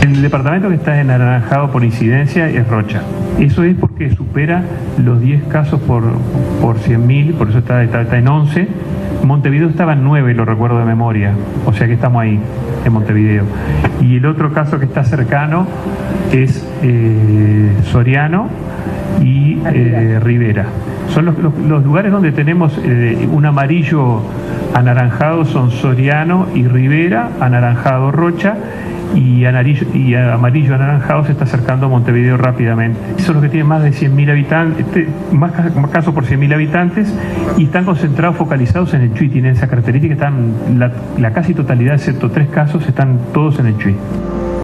el departamento que está anaranjado por incidencia es Rocha. Eso es porque supera los 10 casos por 100.000, por eso está en 11. Montevideo estaba en 9, lo recuerdo de memoria, o sea que estamos ahí, en Montevideo. Y el otro caso que está cercano es Soriano y Rivera. Son los lugares donde tenemos un amarillo anaranjado, son Soriano y Rivera, anaranjado Rocha, y amarillo anaranjado se está acercando a Montevideo rápidamente. Son los que tienen más de 100.000 habitantes, más casos por 100.000 habitantes, y están concentrados, focalizados en el Chuy. Tienen esa característica, están la casi totalidad, excepto 3 casos, están todos en el Chuy.